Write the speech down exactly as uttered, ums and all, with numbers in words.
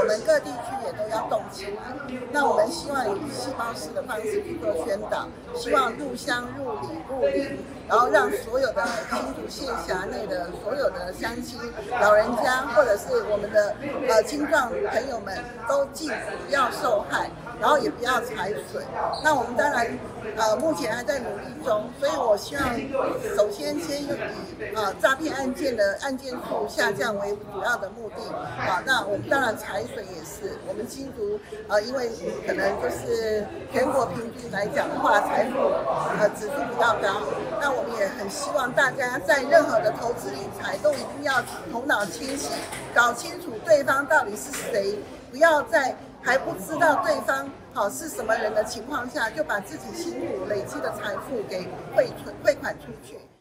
们各地区也都要动起来。那我们希望以细胞式的方式去做宣导，希望入乡、入里、入邻，然后让所有的新竹县辖内的所有的乡亲、老人家，或者是我们的呃青壮朋友们，都记住不要受害，然后也不要踩水。那我们当然呃目前还在努力中，所以我希望首先先以呃诈骗案件的案件数下降为主要的目的啊。那我们当然踩水也是，我们新竹呃因为可能就是全国平均来讲的话，财富呃指数比较高，那我们也很希望大家在任何的投资理财都一定要头脑清晰，搞清楚对方到底是谁，不要在还不知道对方好是什么人的情况下，就把自己辛苦累积的财富给汇存汇款出去。